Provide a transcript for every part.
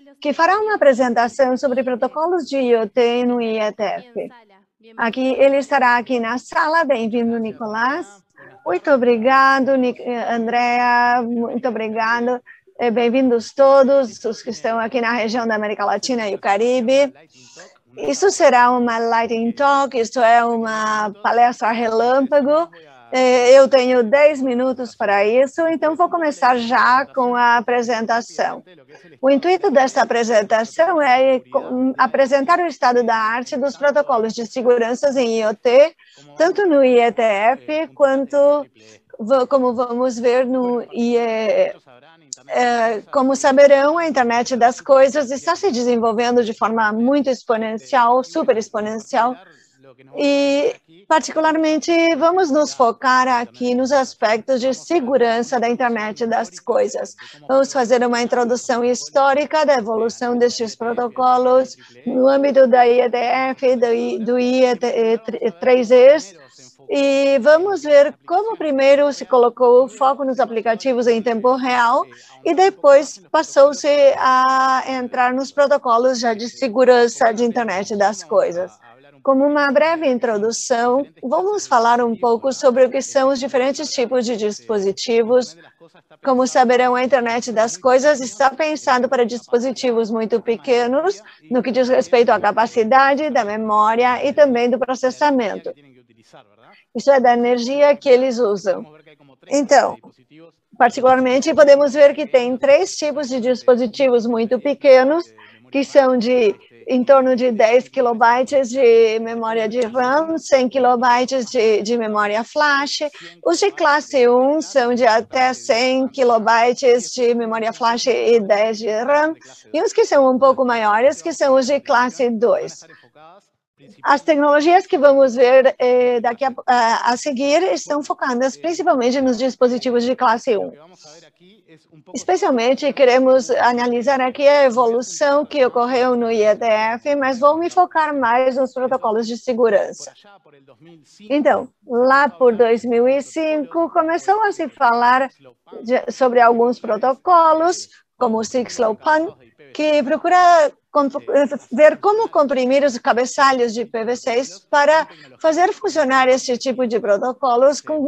que fará uma apresentação sobre protocolos de IoT no IETF. Aqui, ele estará aqui na sala. Bem-vindo, Nicolás. Muito obrigado, Andrea. Muito obrigado. Bem-vindos todos os que estão aqui na região da América Latina e o Caribe. Isso será uma Lightning Talk, isso é uma palestra relâmpago. Eu tenho 10 minutos para isso, então vou começar já com a apresentação. O intuito desta apresentação é apresentar o estado da arte dos protocolos de segurança em IoT, tanto no IETF quanto, como vamos ver, no IE. Como saberão, a internet das coisas está se desenvolvendo de forma muito exponencial, super exponencial, e particularmente vamos nos focar aqui nos aspectos de segurança da internet das coisas. Vamos fazer uma introdução histórica da evolução destes protocolos no âmbito da IETF, do IE3Es, e vamos ver como primeiro se colocou o foco nos aplicativos em tempo real e depois passou-se a entrar nos protocolos já de segurança de internet das coisas. Como uma breve introdução, vamos falar um pouco sobre o que são os diferentes tipos de dispositivos. Como saberão, a internet das coisas está pensado para dispositivos muito pequenos, no que diz respeito à capacidade, da memória e também do processamento. Isso é da energia que eles usam. Então, particularmente, podemos ver que tem 3 tipos de dispositivos muito pequenos, que são de em torno de 10 kilobytes de memória de RAM, 100 kilobytes de memória flash. Os de classe 1 são de até 100 kilobytes de memória flash e 10 de RAM. E os que são um pouco maiores, que são os de classe 2. As tecnologias que vamos ver daqui a seguir estão focadas principalmente nos dispositivos de classe 1. Especialmente, queremos analisar aqui a evolução que ocorreu no IETF, mas vou me focar mais nos protocolos de segurança. Então, lá por 2005, começou a se falar sobre alguns protocolos, como o 6LowPan, que procura ver como comprimir os cabeçalhos de IPv6 para fazer funcionar este tipo de protocolos com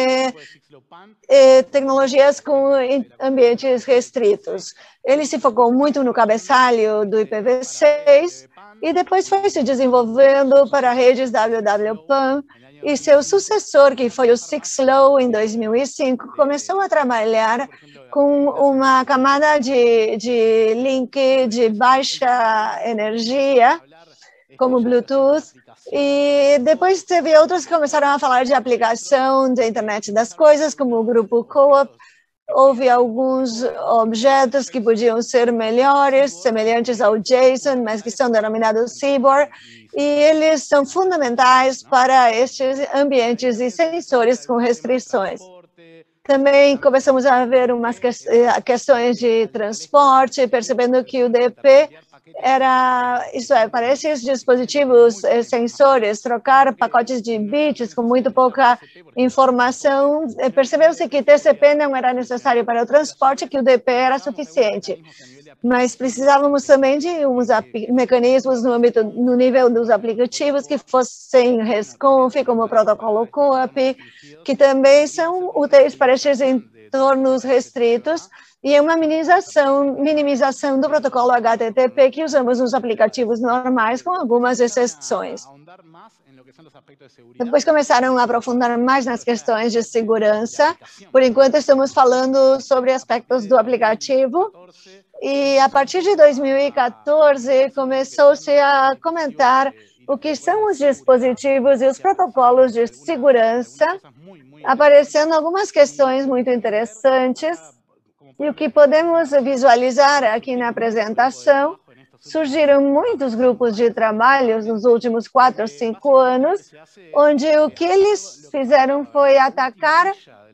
tecnologias com ambientes restritos. Ele se focou muito no cabeçalho do IPv6 e depois foi se desenvolvendo para redes WWPAN, e seu sucessor, que foi o 6Low em 2005, começou a trabalhar com uma camada de link de baixa energia, como Bluetooth, e depois teve outros que começaram a falar de aplicação da internet das coisas, como o grupo Co-op. Houve alguns objetos que podiam ser melhores, semelhantes ao JSON, mas que são denominados CBOR, e eles são fundamentais para estes ambientes e sensores com restrições. Também começamos a ver umas questões de transporte, percebendo que o DP era, isso é, para esses dispositivos sensores, trocar pacotes de bits com muito pouca informação, percebeu-se que TCP não era necessário para o transporte, que o DP era suficiente. Mas precisávamos também de uns mecanismos no nível dos aplicativos que fossem resconf, como o protocolo Co-op, que também são úteis para estes entornos restritos, e uma minimização do protocolo HTTP que usamos nos aplicativos normais, com algumas exceções. Depois começaram a aprofundar mais nas questões de segurança. Por enquanto, estamos falando sobre aspectos do aplicativo. E a partir de 2014, começou-se a comentar o que são os dispositivos e os protocolos de segurança, aparecendo algumas questões muito interessantes. E o que podemos visualizar aqui na apresentação, surgiram muitos grupos de trabalhos nos últimos 4 ou 5 anos, onde o que eles fizeram foi atacar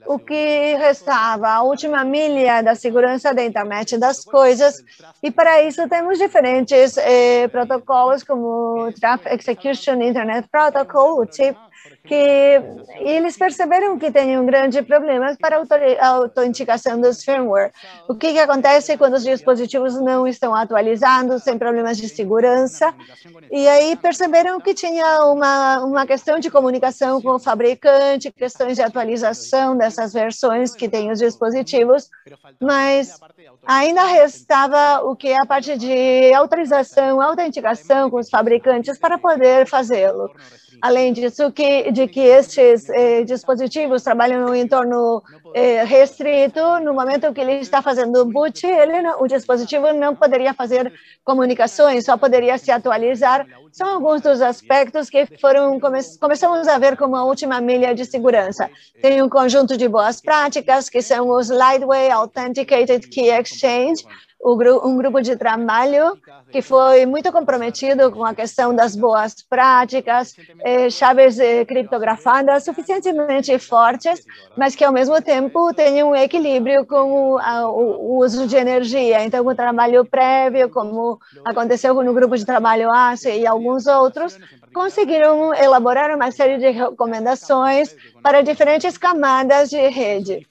o que restava, a última milha da segurança da internet das coisas, e para isso temos diferentes protocolos, como o Traffic Execution Internet Protocol, o TIP, que eles perceberam que tem um grande problema para a autenticação dos firmware. O que acontece quando os dispositivos não estão atualizados, sem problemas de segurança, e aí perceberam que tinha uma questão de comunicação com o fabricante, questões de atualização dessas versões que tem os dispositivos, mas ainda restava o que é a parte de autorização, autenticação com os fabricantes para poder fazê-lo. Além disso, de que estes dispositivos trabalham no entorno restrito, no momento que ele está fazendo boot, o dispositivo não poderia fazer comunicações, só poderia se atualizar. São alguns dos aspectos que começamos a ver como a última milha de segurança. Tem um conjunto de boas práticas, que são os Lightweight Authenticated Key Exchange, um grupo de trabalho que foi muito comprometido com a questão das boas práticas, chaves criptografadas suficientemente fortes, mas que, ao mesmo tempo, tenham um equilíbrio com o uso de energia. Então, o trabalho prévio, como aconteceu no grupo de trabalho ACE e alguns outros, conseguiram elaborar uma série de recomendações para diferentes camadas de rede.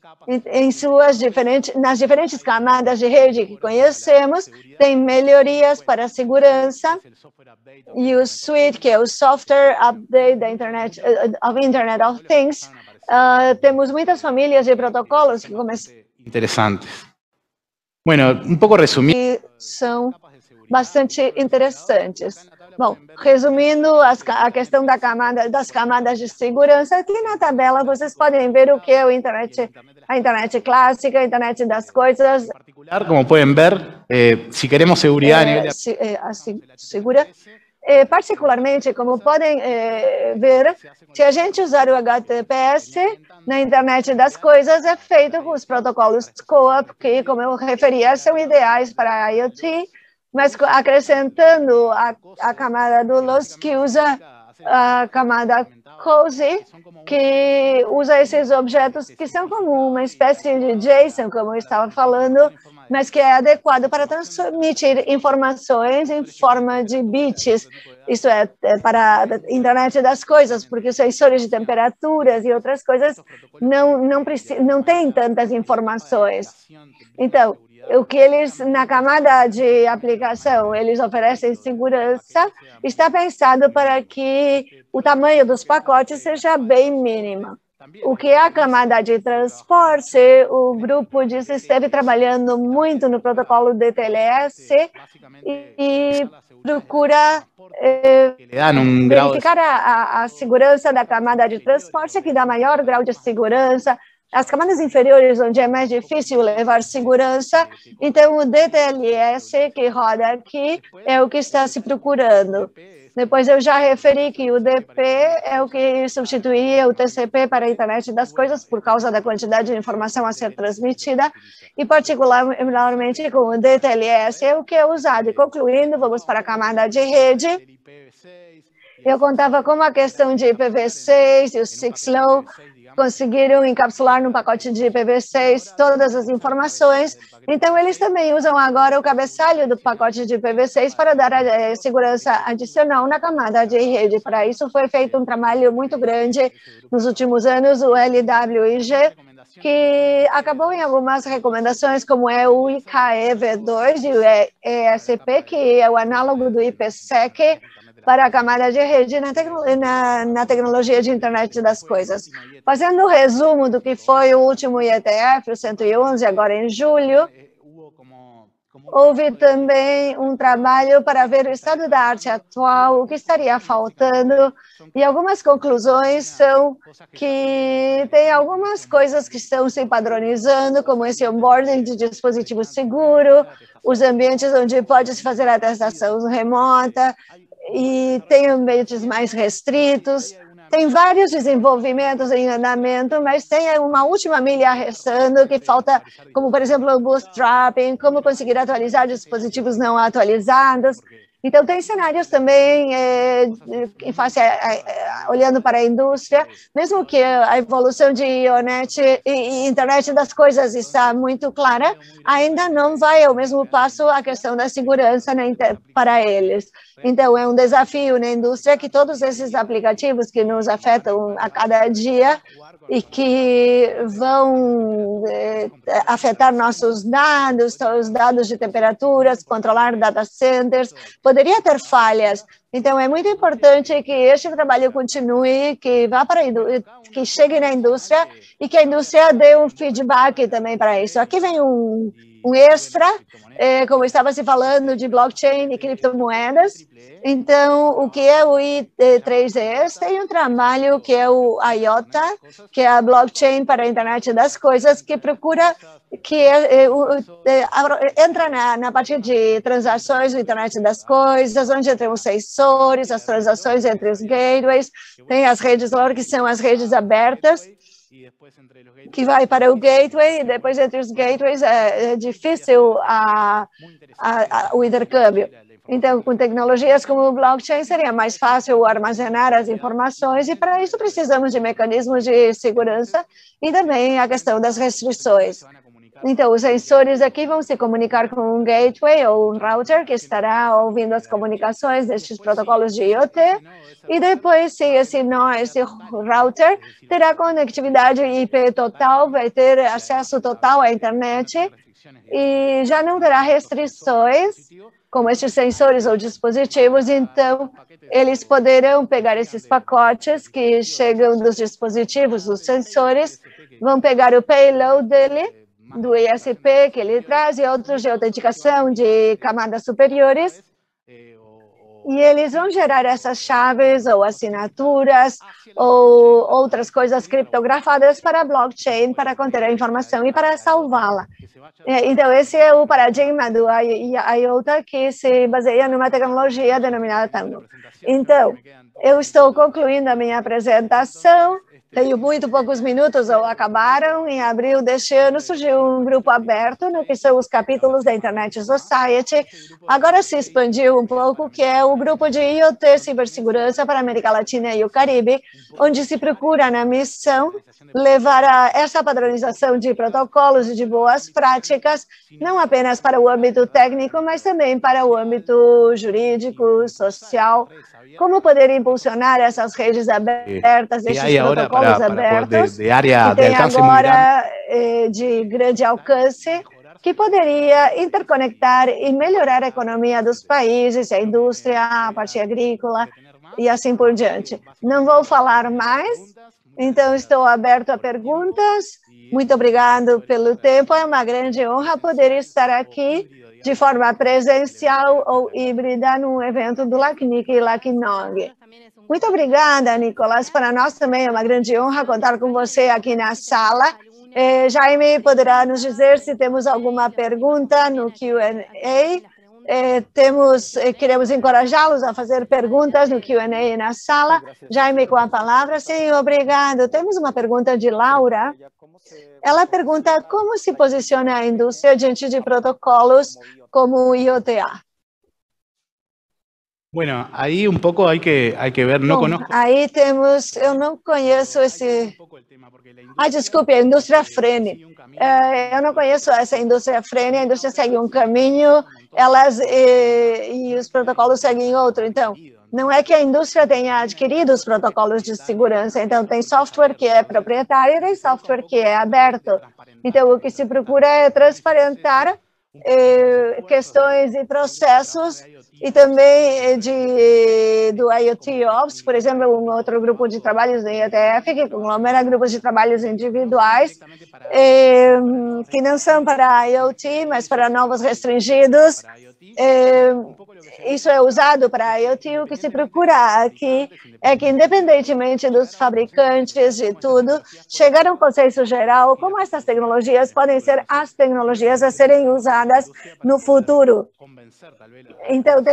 Nas diferentes camadas de rede que conhecemos, tem melhorias para a segurança, e o suite, que é o Software Update da Internet of Things, temos muitas famílias de protocolos que começam. Interessantes. Bueno, um pouco resumindo. Que são bastante interessantes. Bom, resumindo a questão das camadas de segurança, aqui na tabela vocês podem ver o que é a internet clássica, a internet das coisas. Como podem ver, se queremos segurança... Particularmente, como podem ver, se a gente usar o HTTPS na internet das coisas, é feito com os protocolos COAP, que, como eu referia, são ideais para a IoT, mas acrescentando a camada do LOS, que usa a camada COSI, que usa esses objetos que são como uma espécie de JSON, como eu estava falando, mas que é adequado para transmitir informações em forma de bits. Isso é para a internet das coisas, porque os sensores de temperaturas e outras coisas não têm tantas informações. Então, o que eles, na camada de aplicação, eles oferecem segurança, está pensado para que o tamanho dos pacotes seja bem mínimo. O que é a camada de transporte, o grupo esteve trabalhando muito no protocolo DTLS e procura verificar a segurança da camada de transporte, que dá maior grau de segurança. As camadas inferiores, onde é mais difícil levar segurança, então o DTLS que roda aqui é o que está se procurando. Depois eu já referi que o DP é o que substituía o TCP para a internet das coisas por causa da quantidade de informação a ser transmitida, e particularmente com o DTLS é o que é usado. E concluindo, vamos para a camada de rede. Eu contava como a questão de IPv6 e o 6LoW conseguiram encapsular num pacote de IPv6 todas as informações, então eles também usam agora o cabeçalho do pacote de IPv6 para dar segurança adicional na camada de rede. Para isso foi feito um trabalho muito grande nos últimos anos, o LWIG, que acabou em algumas recomendações, como é o IKEv2 e o ESP, que é o análogo do IPsec, para a camada de rede na tecnologia de internet das coisas. Fazendo um resumo do que foi o último IETF, o 111, agora em julho, houve também um trabalho para ver o estado da arte atual, o que estaria faltando, e algumas conclusões são que tem algumas coisas que estão se padronizando, como esse onboarding de dispositivo seguro, os ambientes onde pode-se fazer a testação remota, e tem ambientes mais restritos. Tem vários desenvolvimentos em andamento, mas tem uma última milha restando que falta, como, por exemplo, o bootstrapping, como conseguir atualizar dispositivos não atualizados. Então, tem cenários também, olhando para a indústria, mesmo que a evolução de IoNet e internet das coisas está muito clara, ainda não vai ao mesmo passo a questão da segurança para eles. Então, é um desafio na indústria que todos esses aplicativos que nos afetam a cada dia e que vão afetar nossos dados, os dados de temperaturas, controlar data centers, poderia ter falhas. Então, é muito importante que este trabalho continue, que vá para que chegue na indústria e que a indústria dê um feedback também para isso. Aqui vem um extra, como estava se falando de blockchain e criptomoedas. Então, o que é o I3ES? Tem um trabalho que é o IOTA, que é a blockchain para a internet das coisas, que procura, entra na parte de transações da internet das coisas, onde tem os sensores, as transações entre os gateways, tem as redes LoRa, que são as redes abertas, que vai para o gateway, e depois entre os gateways é difícil o intercâmbio. Então, com tecnologias como o blockchain, seria mais fácil armazenar as informações, e para isso precisamos de mecanismos de segurança e também a questão das restrições. Então, os sensores aqui vão se comunicar com um gateway ou um router que estará ouvindo as comunicações destes protocolos de IoT, e depois, se esse router terá conectividade IP total, vai ter acesso total à internet e já não terá restrições, como estes sensores ou dispositivos. Então, eles poderão pegar esses pacotes que chegam dos dispositivos, dos sensores, vão pegar o payload dele, do ISP que ele traz, e outros de autenticação de camadas superiores, e eles vão gerar essas chaves ou assinaturas ou outras coisas criptografadas para a blockchain, para conter a informação e para salvá-la. Então, esse é o paradigma do IOTA, que se baseia numa tecnologia denominada Tango. Então, eu estou concluindo a minha apresentação. Tenho muito poucos minutos, ou acabaram. Em abril deste ano surgiu um grupo aberto, no que são os capítulos da Internet Society. Agora se expandiu um pouco, que é o grupo de IoT Cibersegurança para a América Latina e o Caribe, onde se procura na missão levar essa padronização de protocolos e de boas práticas, não apenas para o âmbito técnico, mas também para o âmbito jurídico, social. Como poder impulsionar essas redes abertas, esses protocolos abertos, que tem agora de grande alcance, que poderia interconectar e melhorar a economia dos países, a indústria, a parte agrícola e assim por diante. Não vou falar mais, então estou aberto a perguntas. Muito obrigado pelo tempo, é uma grande honra poder estar aqui de forma presencial ou híbrida no evento do LACNIC e LACNOG. Muito obrigada, Nicolas. Para nós também é uma grande honra contar com você aqui na sala. Jaime poderá nos dizer se temos alguma pergunta no Q&A. Queremos encorajá-los a fazer perguntas no Q&A na sala. Jaime, com a palavra. Sim, obrigado. Temos uma pergunta de Laura. Ela pergunta como se posiciona a indústria diante de protocolos como o IoTA. Bueno, ahí un poco hay que ver, no conozco. Aí temos, eu não conheço esse. Desculpe, a indústria frene. Eu não conheço essa indústria frene, a indústria segue um caminho, e os protocolos seguem outro. Então, não é que a indústria tenha adquirido os protocolos de segurança. Então, tem software que é proprietário e tem software que é aberto. Então, o que se procura é transparentar questões e processos, e também do IoT Ops, por exemplo, um outro grupo de trabalhos da IETF, que conglomera grupos de trabalhos individuais, que não são para IoT, mas para novos restringidos. Isso é usado para IoT. O que se procura aqui é que, independentemente dos fabricantes de tudo, chegar a um consenso geral como essas tecnologias podem ser as tecnologias a serem usadas no futuro. Então,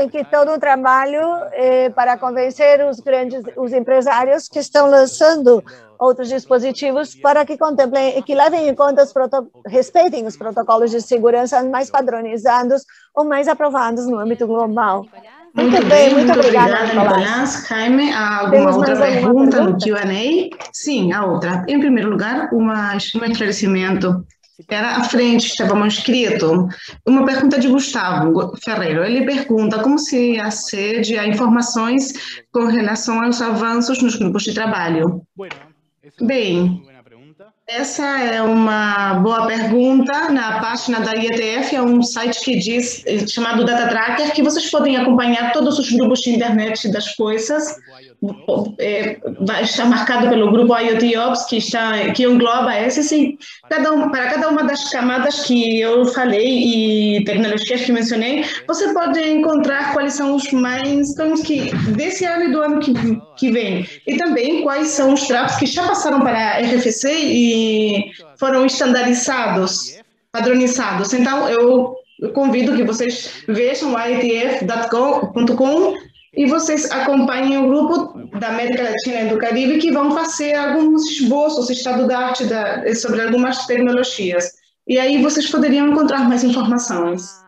tem que todo um trabalho para convencer os empresários que estão lançando outros dispositivos para que contemplem e que levem em conta respeitem os protocolos de segurança mais padronizados ou mais aprovados no âmbito global. Muito bem, muito obrigada, Nicolás. Jaime, alguma outra pergunta no Q&A? Sim, a outra. Em primeiro lugar, um esclarecimento. Era à frente, estava escrito, uma pergunta de Gustavo Ferreiro. Ele pergunta como se acede a informações com relação aos avanços nos grupos de trabalho. Bem, essa é uma boa pergunta. Na página da IETF, é um site que diz, chamado Data Tracker, que vocês podem acompanhar todos os grupos de internet das coisas. Vai estar marcado pelo grupo IoT Ops, que engloba esses, e para cada uma das camadas que eu falei e tecnologias que mencionei, você pode encontrar quais são os milestones desse ano e do ano que vem. E também quais são os traps que já passaram para a RFC e foram estandarizados, padronizados. Então, eu convido que vocês vejam o ietf.com e vocês acompanhem o grupo da América Latina e do Caribe, que vão fazer alguns esboços, estado da arte sobre algumas tecnologias. E aí vocês poderiam encontrar mais informações.